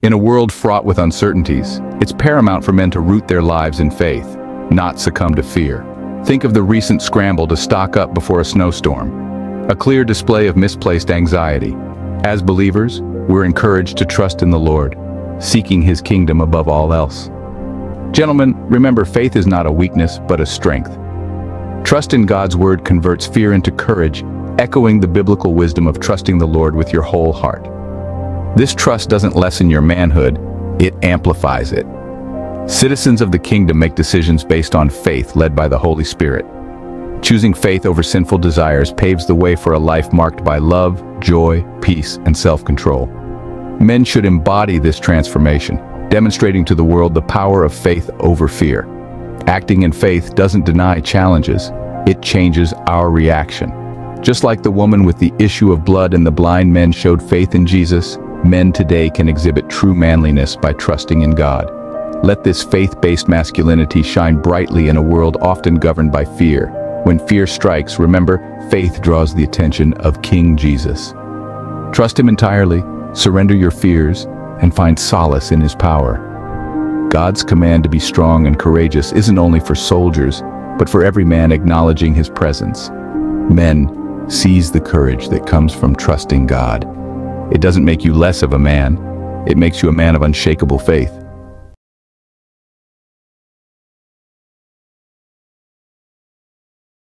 In a world fraught with uncertainties, it's paramount for men to root their lives in faith, not succumb to fear. Think of the recent scramble to stock up before a snowstorm. A clear display of misplaced anxiety. As believers, we're encouraged to trust in the Lord, seeking His kingdom above all else. Gentlemen, remember, faith is not a weakness, but a strength. Trust in God's word converts fear into courage, echoing the biblical wisdom of trusting the Lord with your whole heart. This trust doesn't lessen your manhood, it amplifies it. Citizens of the kingdom make decisions based on faith led by the Holy Spirit. Choosing faith over sinful desires paves the way for a life marked by love, joy, peace, and self-control. Men should embody this transformation, demonstrating to the world the power of faith over fear. Acting in faith doesn't deny challenges, it changes our reaction. Just like the woman with the issue of blood and the blind men showed faith in Jesus, men today can exhibit true manliness by trusting in God. Let this faith-based masculinity shine brightly in a world often governed by fear. When fear strikes, remember, faith draws the attention of King Jesus. Trust Him entirely, surrender your fears, and find solace in His power. God's command to be strong and courageous isn't only for soldiers, but for every man acknowledging His presence. Men, seize the courage that comes from trusting God. It doesn't make you less of a man, it makes you a man of unshakable faith.